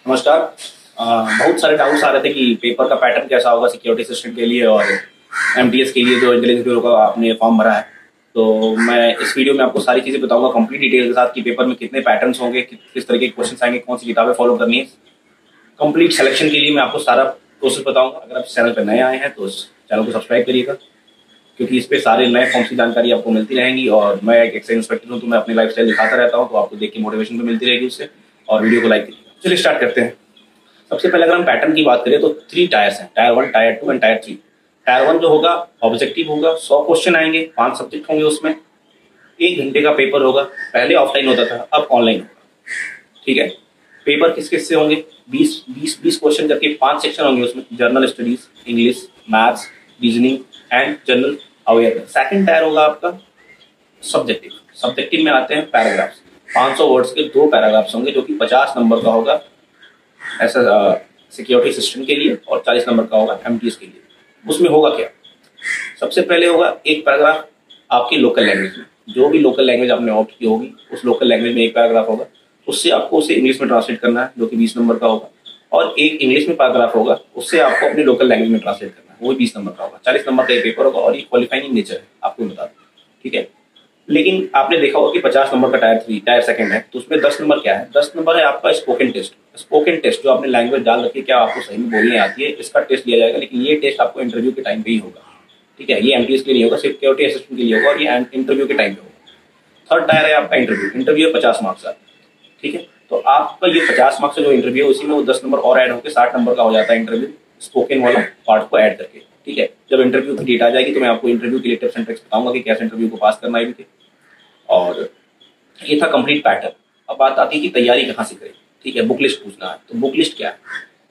नमस्कार। बहुत सारे डाउट्स आ रहे थे कि पेपर का पैटर्न कैसा होगा सिक्योरिटी असिस्टेंट के लिए और एमटीएस के लिए जो इंटेलिजेंस ब्यूरो का आपने फॉर्म भरा है। तो मैं इस वीडियो में आपको सारी चीज़ें बताऊंगा कंप्लीट डिटेल के साथ कि पेपर में कितने पैटर्न्स होंगे, किस तरह के क्वेश्चन आएंगे, कौन सी किताबें फॉलो करनी है। कंप्लीट सिलेक्शन के लिए मैं आपको सारा प्रोसेस बताऊंगा। अगर आप इस चैनल पर नए आए हैं तो इस चैनल को सब्सक्राइब करिएगा, क्योंकि इस पर सारे नए फॉर्म्स की जानकारी आपको मिलती रहेंगी। और मैं एक एक्साइज इंस्पेक्टर हूँ, तो मैं अपनी लाइफ स्टाइल दिखाता रहता हूँ, तो आपको देख के मोटिवेशन भी मिलती रहेगी उससे। और वीडियो को लाइक करिएगा। चलिए स्टार्ट करते हैं। सबसे पहले अगर हम पैटर्न की बात करें तो 3 टायर्स हैं, tyre 1, tyre 2 and tyre 3। Tyre 1 जो होगा ऑब्जेक्टिव होगा, 100 क्वेश्चन आएंगे, 5 सब्जेक्ट होंगे उसमें, 1 घंटे का पेपर होगा। पहले ऑफलाइन होता था, अब ऑनलाइन होगा। ठीक है। पेपर किस किस से होंगे? 20 क्वेश्चन करके 5 सेक्शन होंगे उसमें, general studies, English, maths, reasoning and general awareness. Second tier होगा आपका सब्जेक्टिव। सब्जेक्टिव में आते हैं पैराग्राफ्स, 500 वर्ड्स के 2 पैराग्राफ्स होंगे, जो कि 50 नंबर का होगा ऐसा सिक्योरिटी सिस्टम के लिए, और 40 नंबर का होगा एमटीएस के लिए। उसमें होगा क्या? सबसे पहले होगा एक पैराग्राफ आपकी लोकल लैंग्वेज में, जो भी लोकल लैंग्वेज आपने ऑप्ट की होगी उस लोकल लैंग्वेज में एक पैराग्राफ होगा। उससे आपको उसे इंग्लिश में ट्रांसलेट करना है, जो कि 20 नंबर का होगा। और एक इंग्लिश में पैराग्राफ होगा, उससे आपको अपनी लोकल लैंग्वेज में ट्रांसलेट करना है, वो 20 नंबर का होगा। 40 नंबर का एक पेपर होगा, और ये क्वालिफाइंग नेचर है, आपको बता दूं। ठीक है। लेकिन आपने देखा होगा कि 50 नंबर का टायर 3 टायर सेकंड है, तो उसमें 10 नंबर क्या है? 10 नंबर है आपका स्पोकन टेस्ट। स्पोकन टेस्ट जो आपने लैंग्वेज डाल रखी है, क्या आपको सही में बोलने आती है, इसका टेस्ट लिया जाएगा। लेकिन ये टेस्ट आपको इंटरव्यू के टाइम पे ही होगा। ठीक है। ये एमटीएस के लिए नहीं होगा, सिक्योरिटी असिस्टेंट के लिए होगा, और ये इंटरव्यू के टाइम पे होगा। थर्ड टायर है आपका इंटरव्यू। इंटरव्यू 50 मार्क्स का। ठीक है। तो आपका ये 50 मार्क्स का जो इंटरव्यू है, उसी में वो 10 नंबर और ऐड होकर 60 नंबर का हो जाता है इंटरव्यू, स्पोकन वाला पार्ट को ऐड करके। ठीक है। जब इंटरव्यू की डेट आ जाएगी तो मैं आपको इंटरव्यू के लिए टिप्स एंड ट्रिक्स बताऊंगा कि कैसे इंटरव्यू को पास करना है। और ये था कंप्लीट पैटर्न। अब बात आती है कि तैयारी कहाँ से करें। ठीक है। बुक लिस्ट पूछना है, तो बुक लिस्ट क्या है?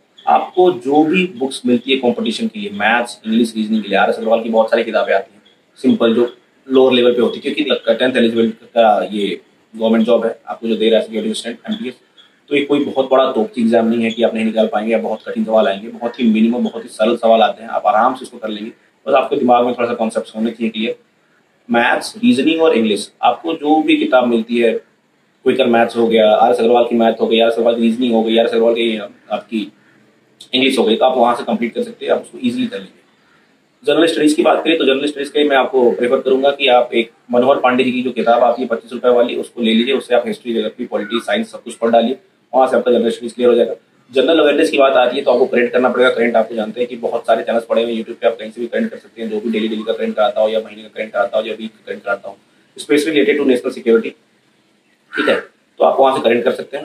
आपको जो भी बुक्स मिलती है कंपटीशन के लिए, मैथ्स, इंग्लिश, रीजनिंग के लिए, आर एस अग्रवाल की बहुत सारी किताबें आती हैं, सिंपल जो लोअर लेवल पे होती है, क्योंकि 10th एलिजिबल का ये गवर्नमेंट जॉब है आपको जो दे रहा है सिक्योरिटी असिस्टेंट एमटीएस। तो ये कोई बहुत बड़ा तोपची एग्जाम नहीं है कि आप नहीं निकाल पाएंगे, या बहुत कठिन सवाल आएंगे। बहुत ही मिनिमम, बहुत ही सरल सवाल आते हैं, आप आराम से उसको कर लेंगे। बस आपके दिमाग में थोड़ा सा कॉन्सेप्ट होने चाहिए क्लियर। मैथ्स, रीजनिंग और इंग्लिश, आपको जो भी किताब मिलती है, क्विकर मैथ्स हो गया, आर एस अग्रवाल की मैथ हो गई, आर एस अग्रवाल की रीजनिंग हो गई, आर एस अग्रवाल की आपकी इंग्लिश हो गई, तो आप वहां से कंप्लीट कर सकते हैं, आप उसको इजीली कर लेंगे। जर्नल स्टडीज की बात करें तो जर्नल स्टडीज के लिए मैं आपको प्रेफर करूंगा कि आप एक मनोहर पांडे जी की जो किताब आती है 25 रुपए वाली, उसको ले लीजिए। उससे आप हिस्ट्री, ज्योग्राफी, पॉलिटी, साइंस सब कुछ पढ़ डालिए, वहां से आपका जनरल स्टडीज क्लियर हो जाएगा। जनरल अवेयरनेस की बात आती है तो आपको करेंट करना पड़ेगा। करेंट आपको जानते हैं कि बहुत सारे चैनल्स पड़े हुए यूट्यूब पे, आप कहीं से भी करेंट कर सकते हैं, जो भी डेली का करेंट कराता हो, या महीने का करेंट कराता हो, या वीक का करेंट कराता हो, specially related to national security. ठीक है। तो आप वहां से करेंट कर सकते हैं,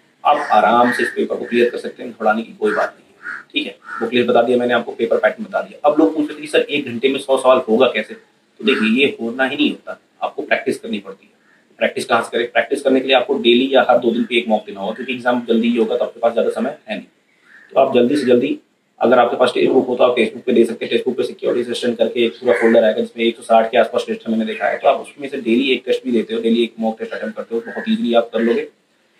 आप आराम से इस पेपर को क्लियर कर सकते हैं, घबराने की कोई बात नहीं है। ठीक है। बुक लिस्ट बता दिया मैंने आपको, पेपर पैटर्न बता दिया। अब लोग पूछ रहे थे सर 1 घंटे में 100 सवाल होगा कैसे? तो देखिए, ये होना ही नहीं होता, आपको प्रैक्टिस करनी पड़ती है। प्रैक्टिस कहाँ से करें? प्रैक्टिस करने के लिए आपको डेली या हर 2 दिन पे एक मॉक देना होगा, क्योंकि एग्जाम जल्दी ही होगा, तो आपके पास ज्यादा समय है नहीं। तो आप जल्दी से जल्दी, अगर आपके पास टेक्स्ट बुक हो तो आप टेक्स्ट बुक पे दे सकते हैं। टेक्स्ट बुक पे सिक्योरिटी असिस्टेंट करके एक पूरा फोल्डर आएगा, जिसमें 160 के आसपास टेस्ट मैंने देखा है। तो आप उसमें से डेली एक टेस्ट भी देते हो, डेली एक मॉक टेस्ट अटेम्प्ट करते हो, बहुत ईजिली आप कर लोगे।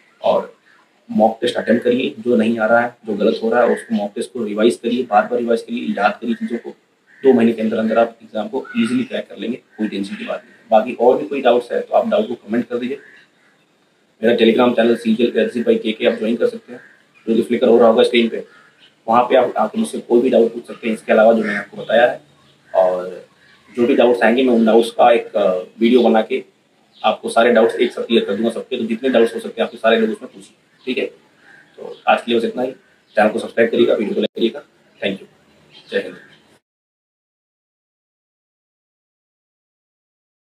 और मॉक टेस्ट अटेम्प्ट करिए, जो नहीं आ रहा है, जो गलत हो रहा है, उसको मॉक टेस्ट को रिवाइज करिए, बार बार रिवाइज करिए, याद करिए चीज़ों को। 2 महीने के अंदर अंदर आप एग्जाम को ईजिली क्रैक कर लेंगे, कोई टेंशन की बात नहीं है। बाकी और भी कोई डाउट्स है तो आप डाउट को कमेंट कर दीजिए। मेरा टेलीग्राम चैनल CGL आप ज्वाइन कर सकते हैं, जो कि फ्लिकर हो रहा होगा स्क्रीन पे। वहाँ पे आप आके मुझसे कोई भी डाउट पूछ सकते हैं, इसके अलावा जो मैंने आपको बताया है। और जो भी डाउट्स आएंगे, मैं उन डाउट्स का एक वीडियो बना के आपको सारे डाउट्स एक साथ क्लियर कर दूंगा सबके। तो जितने डाउट्स हो सकते हैं आपके सारे लोग उसमें पूछिए। ठीक है। तो आज के लिए बस इतना ही। चैनल को सब्सक्राइब करिएगा, वीडियो को लाइक करिएगा। Thank you. जय हिंद।